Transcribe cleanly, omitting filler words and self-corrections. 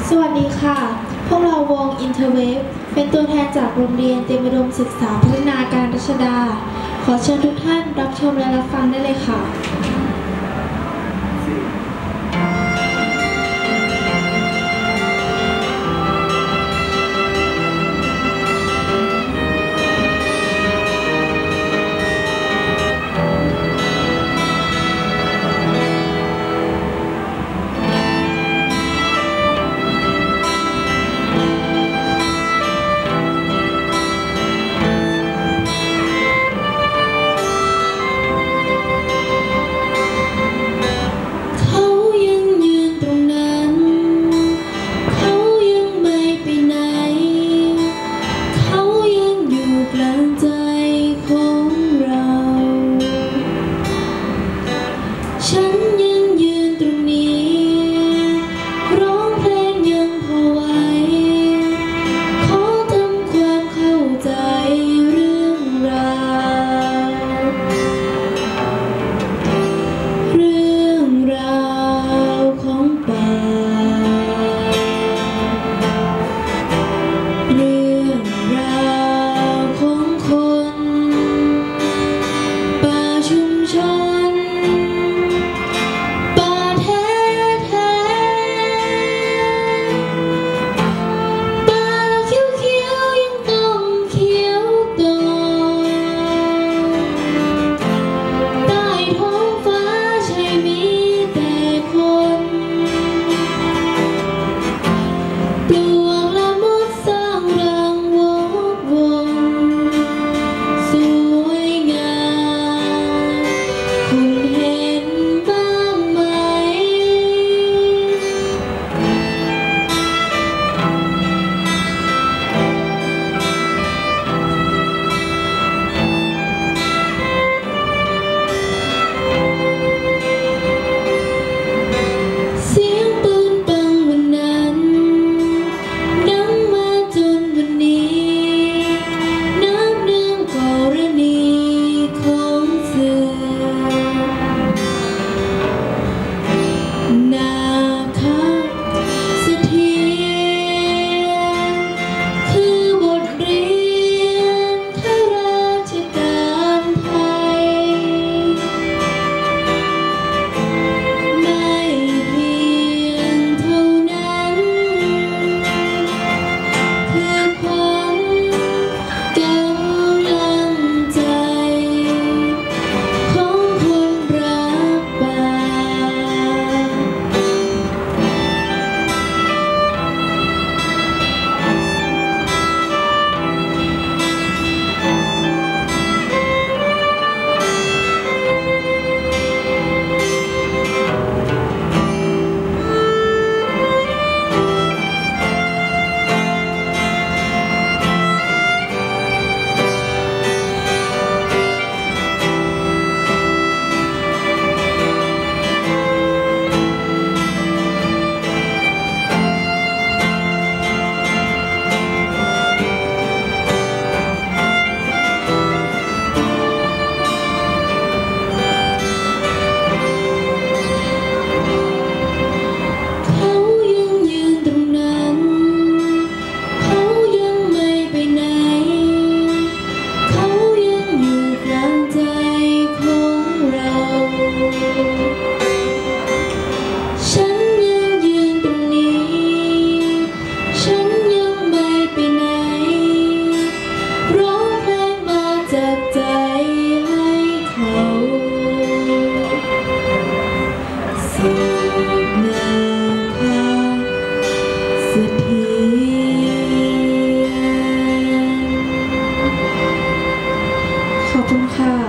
สวัสดีค่ะ พวกเราวงอินเทอร์เวฟเป็นตัวแทนจากโรงเรียนเตรียมอุดมศึกษาพัฒนาการรัชดาขอเชิญทุกท่านรับชมและรับฟังได้เลยค่ะฉันยังยืนตรงนี้ร้องเพลงยังพอไหวขอทำความเข้าใจเรื่องราวของป่าเรื่องราวของคนป่าชุมชนขอบคุณค่ะ